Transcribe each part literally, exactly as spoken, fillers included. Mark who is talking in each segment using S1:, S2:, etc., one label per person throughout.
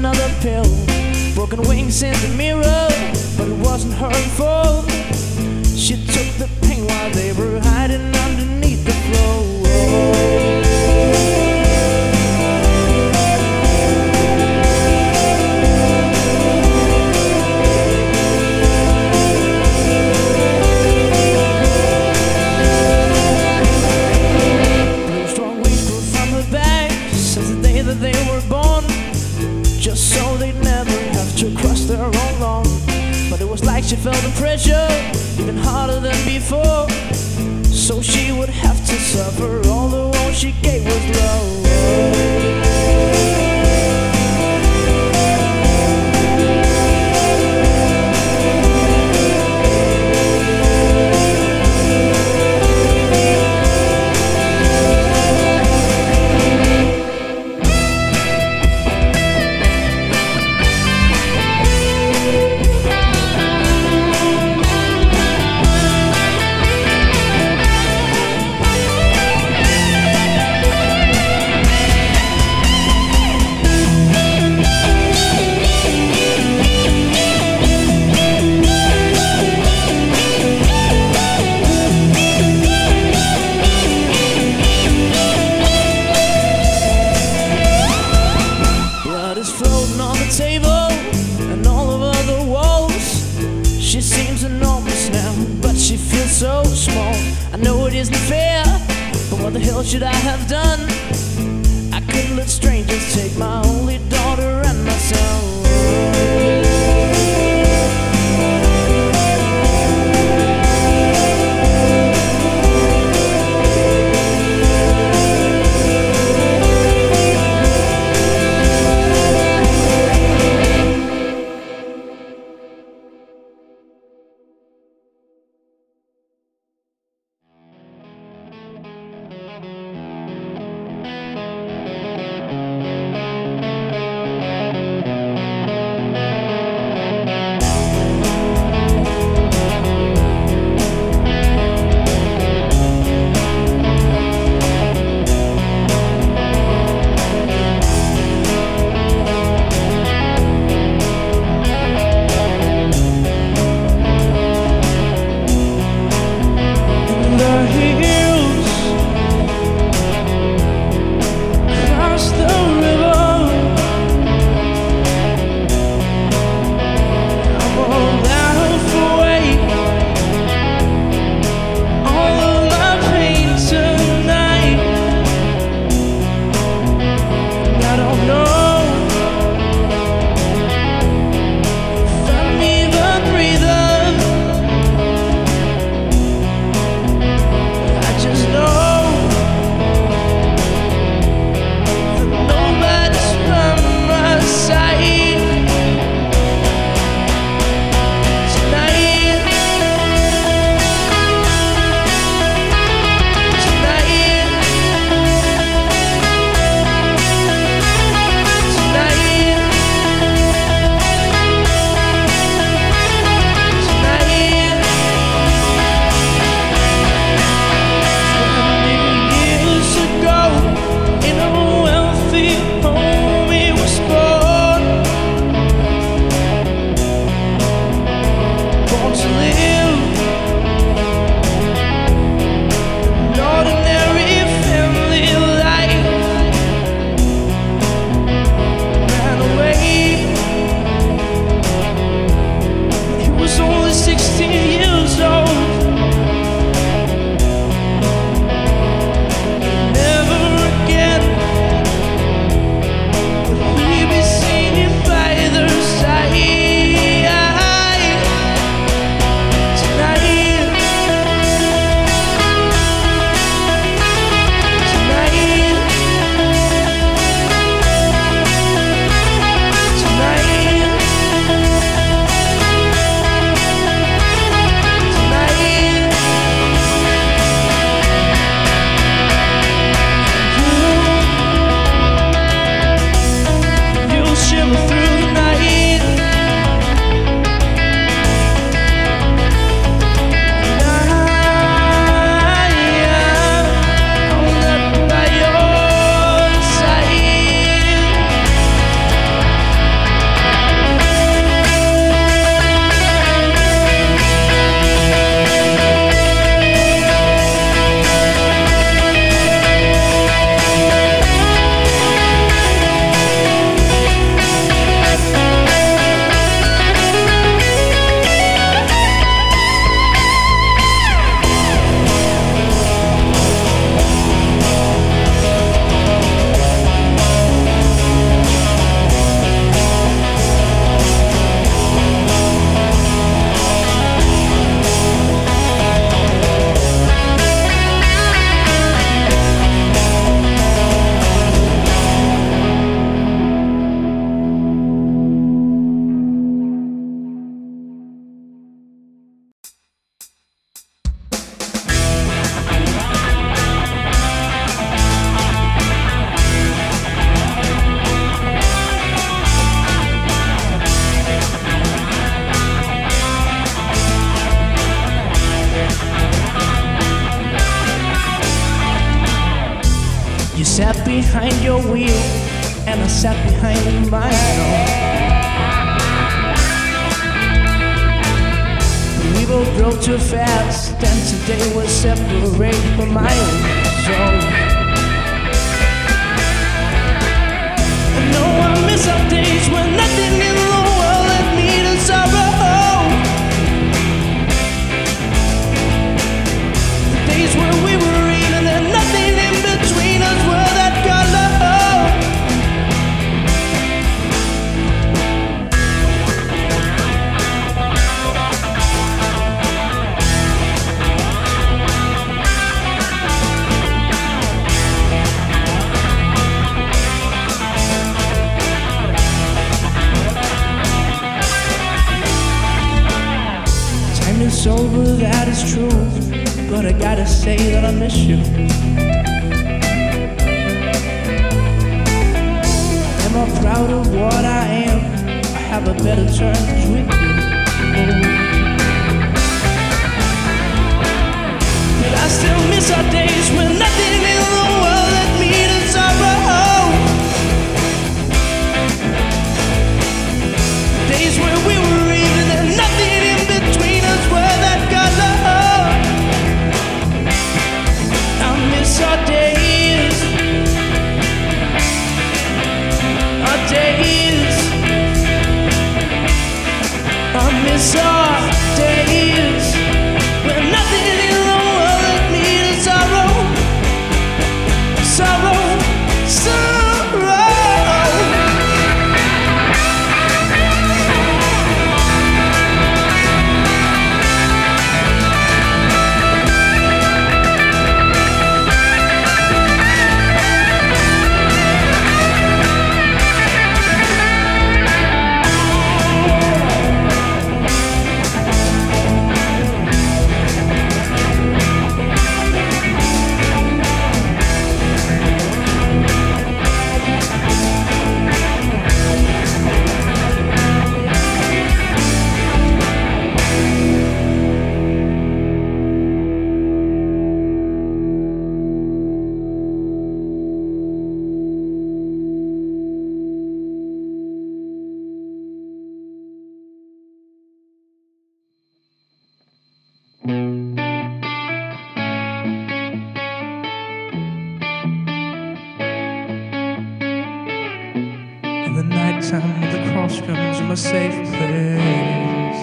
S1: another pill. Broken wings in the mirror, but it wasn't her fault. She took the pain while they were hiding underneath the floor. That they were born, just so they'd never have to cross their own lawn. But it was like she felt the pressure even harder than before, so she would have to suffer. All the all she gave was love. Floating on the table and all over the walls. She seems enormous now, but she feels so small. I know it isn't fair, but what the hell should I have done? I couldn't let strangers take my only daughter and my son. behind your wheel, and I sat behind mine. We both drove too fast, and today we're separated for miles. So I know I miss our days when nothing in the world left me to sorrow. The days when we were even and nothing in between us were that color. It's over, that is true, but I gotta say that I miss you. Am I proud of what I am? I have a better terms with you. But I still miss our days when nothing in the world left me to sorrow. Days when we were even and nothing in between us were that color. I miss our days, our days. I miss our days when nothing in the world left me to sorrow, sorrow, sorrow. In the nighttime when the cross comes, I'm a safe place.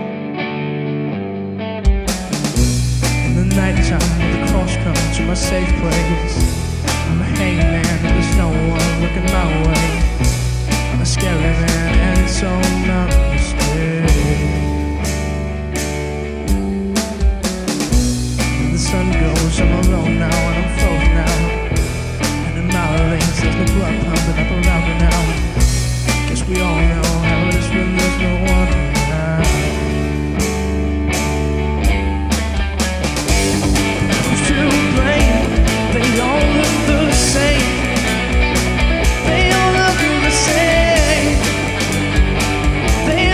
S1: In the nighttime when the cross comes, I'm a safe place. I'm a hangman and there's no one looking my way. I'm a scary man and it's all not a mistake. When the sun goes, I'm alone now and I'm floating now. And in my veins there's no blood pumping up around me now. Guess we all know how it is when there's no one around. Who's to blame? They all look the same. They all look the same. They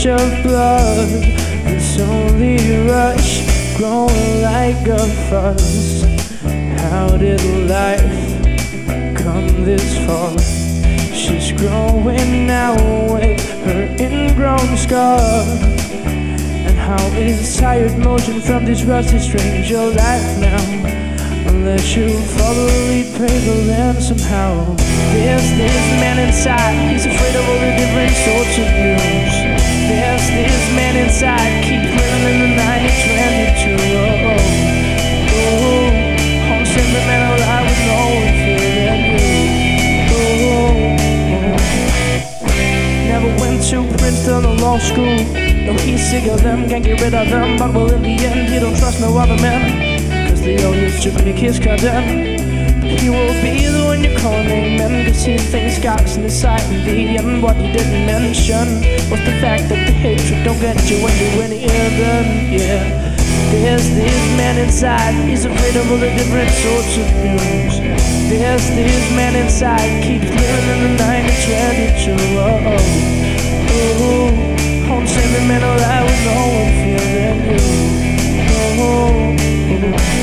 S1: of blood, this only rush, growing like a fuss. How did life come this far? She's growing now with her ingrown scar. And how is tired motion from this rusty strange your life now? Unless you follow the lead, pay the land somehow. There's this man inside, he's afraid of all the different sorts of news. There's this man inside, keeps living in the nineteen twenty-two. Oh, oh, oh, home sentimental life with no one feeling you. Oh, oh, never went to Princeton or law school. No, he's sick of them, can't get rid of them. But well, in the end, he don't trust no other man. They all used to be his cousin. He will be the one you call amen, cause he thinks God's in the sight in the end. What he didn't mention was the fact that the hatred don't get you when you win even. Yeah, there's this man inside, he's afraid of all the different sorts of news. There's this man inside, keeps living in the nineteen twenty-two. Oh, oh, oh, home sentimental life with no one feeling you. Oh, oh, oh.